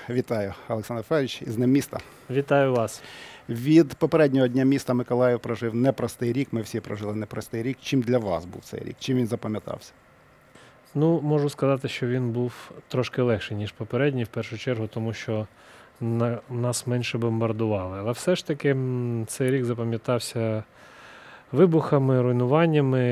Вітаю, Олександр Федорович, із Днем міста. Вітаю вас. Від попереднього дня міста Миколаїв прожив непростий рік, ми всі прожили непростий рік. Чим для вас був цей рік? Чим він запам'ятався? Ну, можу сказати, що він був трошки легший, ніж попередній, в першу чергу, тому що нас менше бомбардували. Але все ж таки цей рік запам'ятався вибухами, руйнуваннями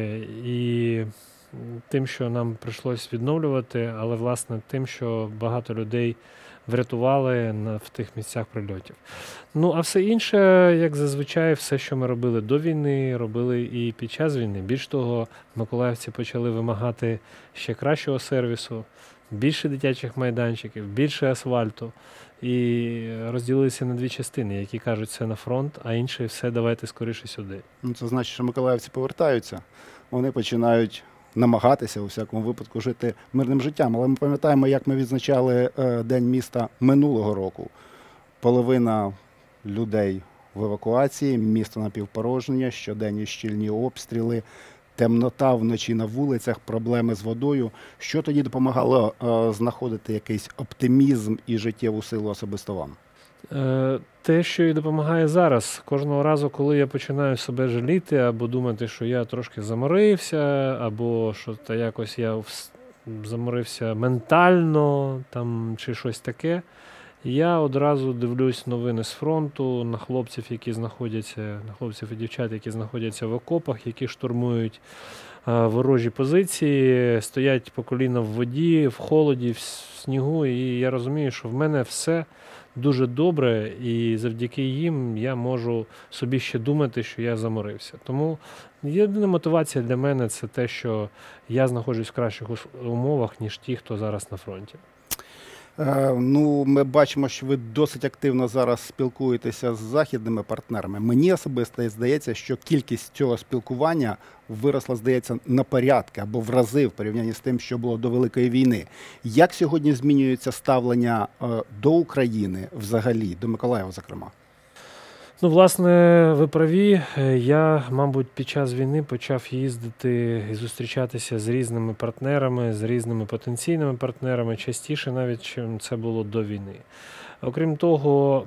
і тим, що нам прийшлось відновлювати, але, власне, тим, що багато людей врятували в тих місцях прильотів. Ну, а все інше, як зазвичай, все, що ми робили до війни, робили і під час війни. Більш того, миколаївці почали вимагати ще кращого сервісу, більше дитячих майданчиків, більше асфальту. І розділилися на дві частини, які кажуть, все на фронт, а інші все давайте скоріше сюди. Ну, це значить, що миколаївці повертаються, вони починають намагатися, у всякому випадку, жити мирним життям. Але ми пам'ятаємо, як ми відзначали День міста минулого року. Половина людей в евакуації, місто напівпорожнє, щоденні щільні обстріли, темнота вночі на вулицях, проблеми з водою. Що тоді допомагало знаходити якийсь оптимізм і життєву силу особисто вам? Те, що і допомагає зараз. Кожного разу, коли я починаю себе жаліти, або думати, що я трошки заморився, або що то якось я заморився ментально, чи щось таке, я одразу дивлюсь новини з фронту на хлопців, на хлопців і дівчат, які знаходяться в окопах, які штурмують ворожі позиції, стоять по коліна в воді, в холоді, в снігу, і я розумію, що в мене все дуже добре, і завдяки їм я можу собі ще думати, що я заморився. Тому єдина мотивація для мене – це те, що я знаходжусь в кращих умовах, ніж ті, хто зараз на фронті. Ну, ми бачимо, що ви досить активно зараз спілкуєтеся з західними партнерами. Мені особисто здається, що кількість цього спілкування виросла, здається, на порядки або в рази в порівнянні з тим, що було до Великої війни. Як сьогодні змінюється ставлення до України взагалі, до Миколаєва, зокрема? Ну, власне, ви праві. Я, мабуть, під час війни почав їздити і зустрічатися з різними партнерами, з різними потенційними партнерами, частіше навіть, чим це було до війни. Окрім того,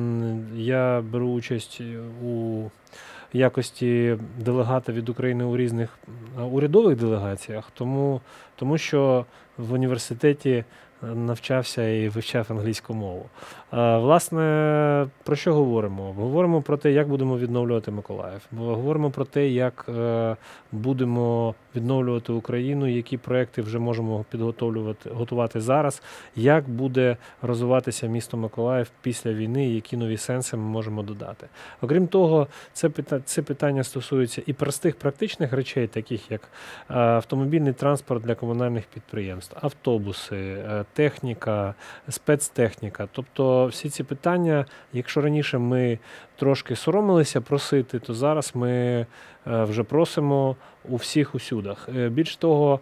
я беру участь у якості делегата від України у різних урядових делегаціях, тому що в університеті навчався і вивчав англійську мову. Власне, про що говоримо? Говоримо про те, як будемо відновлювати Миколаїв. Говоримо про те, як будемо відновлювати Україну, які проекти вже можемо готувати зараз, як буде розвиватися місто Миколаїв після війни, і які нові сенси ми можемо додати. Окрім того, це питання стосується і простих практичних речей, таких як автомобільний транспорт для комунальних підприємств, автобуси, техніка, спецтехніка. Тобто всі ці питання, якщо раніше ми трошки соромилися просити, то зараз ми вже просимо у всіх усюдах. Більш того,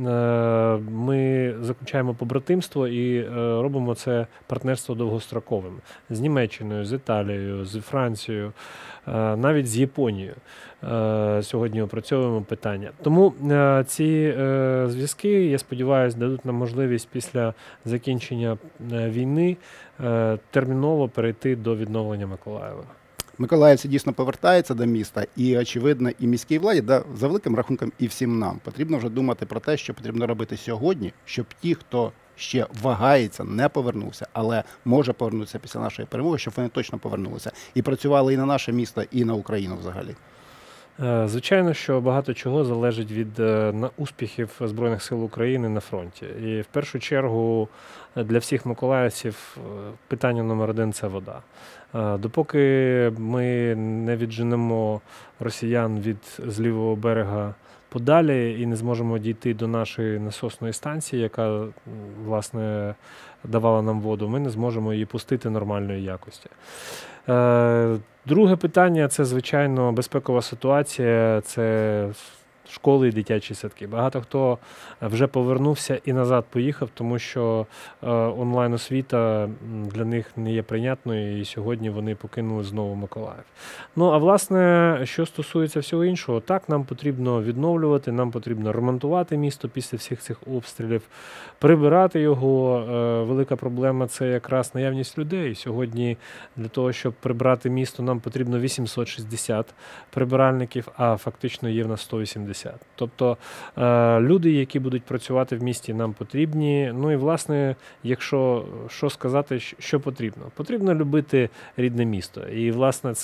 ми заключаємо побратимство і робимо це партнерство довгостроковим. З Німеччиною, з Італією, з Францією, навіть з Японією. Сьогодні опрацьовуємо питання. Тому ці зв'язки, я сподіваюся, дадуть нам можливість після закінчення війни терміново перейти до відновлення Миколаєва. Миколаївці дійсно повертаються до міста, і, очевидно, і міській владі, за великим рахунком, і всім нам. Потрібно вже думати про те, що потрібно робити сьогодні, щоб ті, хто ще вагається, не повернувся, але може повернутися після нашої перемоги, щоб вони точно повернулися. І працювали і на наше місто, і на Україну взагалі. Звичайно, що багато чого залежить від успіхів Збройних сил України на фронті. І в першу чергу для всіх миколаївців питання номер один – це вода. Допоки ми не відженемо росіян з лівого берега подалі і не зможемо дійти до нашої насосної станції, яка, власне, давала нам воду, ми не зможемо її пустити нормальної якості. Друге питання – це, звичайно, безпекова ситуація, це школи і дитячі садки. Багато хто вже повернувся і назад поїхав, тому що онлайн-освіта для них не є прийнятною, і сьогодні вони покинули знову Миколаїв. Ну, а власне, що стосується всього іншого, так, нам потрібно відновлювати, нам потрібно ремонтувати місто після всіх цих обстрілів, прибирати його. Велика проблема – це якраз наявність людей. Сьогодні для того, щоб прибрати місто, нам потрібно 860 прибиральників, а фактично є в нас 180. Тобто люди, які будуть працювати в місті, нам потрібні. Ну і, власне, якщо що сказати, що потрібно? Потрібно любити рідне місто. І, власне,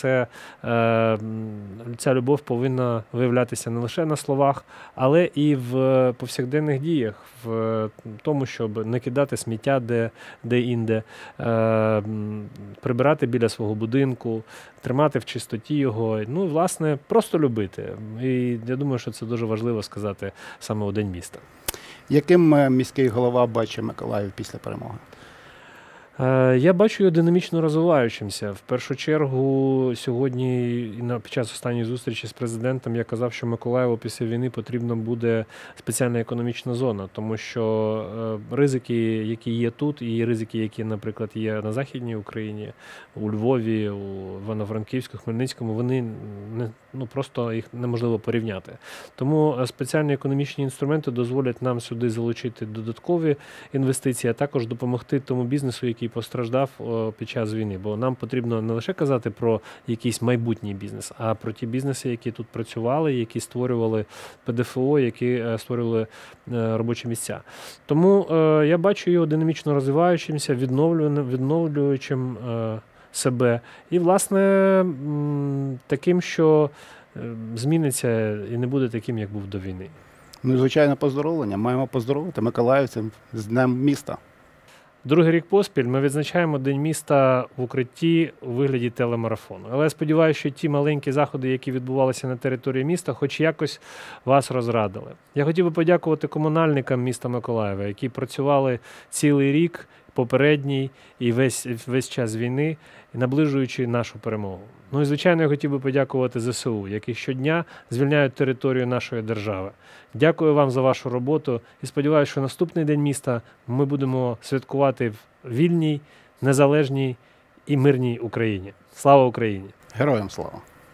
ця любов повинна виявлятися не лише на словах, але і в повсякденних діях, в тому, щоб не кидати сміття де-інде, прибирати біля свого будинку, тримати в чистоті його, ну і, власне, просто любити. І я думаю, що це дуже важливо сказати саме у День міста. Яким міський голова бачить Миколаїв після перемоги? Я бачу його динамічно розвиваючимся. В першу чергу, сьогодні, під час останньої зустрічі з президентом, я казав, що Миколаєву після війни потрібна буде спеціальна економічна зона, тому що ризики, які є тут, і ризики, які, наприклад, є на Західній Україні, у Львові, у Івано-Франківську, Хмельницькому, вони просто їх неможливо порівняти. Тому спеціальні економічні інструменти дозволять нам сюди залучити додаткові інвестиції, а також допомогти тому бізнесу, який постраждав під час війни. Бо нам потрібно не лише казати про якийсь майбутній бізнес, а про ті бізнеси, які тут працювали, які створювали ПДФО, які створювали робочі місця. Тому я бачу його динамічно розвиваючимся, відновлюючим себе. І, власне, таким, що зміниться і не буде таким, як був до війни. Ну і, звичайно, поздоровлення. Маємо поздоровити миколаївцям з Днем міста. Другий рік поспіль ми відзначаємо День міста в укритті у вигляді телемарафону. Але я сподіваюся, що ті маленькі заходи, які відбувалися на території міста, хоч якось вас розрадили. Я хотів би подякувати комунальникам міста Миколаєва, які працювали цілий рік, попередній і весь час війни, наближуючи нашу перемогу. Ну і, звичайно, я хотів би подякувати ЗСУ, які щодня звільняють територію нашої держави. Дякую вам за вашу роботу і сподіваюся, що наступний День міста ми будемо святкувати в вільній, незалежній і мирній Україні. Слава Україні! Героям слава!